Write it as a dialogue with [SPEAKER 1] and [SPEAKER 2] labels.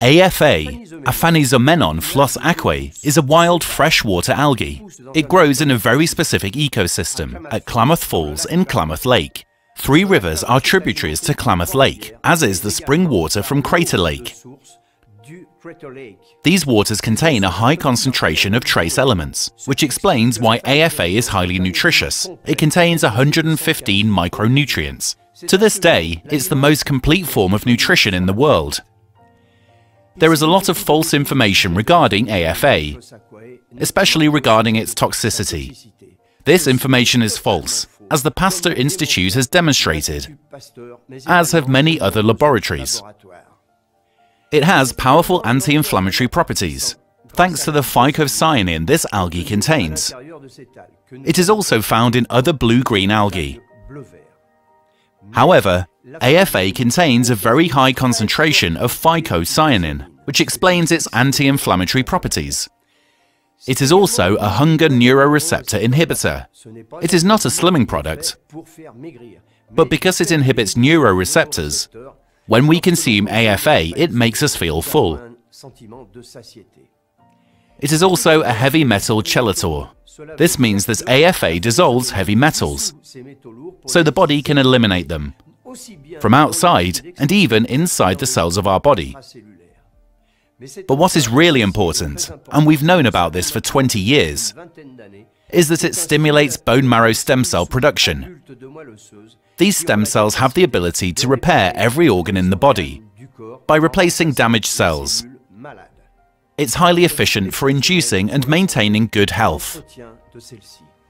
[SPEAKER 1] AFA, Aphanizomenon Flos Aquae, is a wild freshwater algae. It grows in a very specific ecosystem at Klamath Falls in Klamath Lake. 3 rivers are tributaries to Klamath Lake, as is the spring water from Crater Lake. These waters contain a high concentration of trace elements, which explains why AFA is highly nutritious. It contains 115 micronutrients. To this day, it's the most complete form of nutrition in the world. There is a lot of false information regarding AFA, especially regarding its toxicity. This information is false, as the Pasteur Institute has demonstrated, as have many other laboratories. It has powerful anti-inflammatory properties, thanks to the phycocyanin this algae contains. It is also found in other blue-green algae. However, AFA contains a very high concentration of phycocyanin, which explains its anti-inflammatory properties. It is also a hunger neuroreceptor inhibitor. It is not a slimming product, but because it inhibits neuroreceptors, when we consume AFA, it makes us feel full. It is also a heavy metal chelator. This means that AFA dissolves heavy metals, so the body can eliminate them, from outside and even inside the cells of our body. But what is really important, and we've known about this for 20 years, is that it stimulates bone marrow stem cell production. These stem cells have the ability to repair every organ in the body by replacing damaged cells. It's highly efficient for inducing and maintaining good health.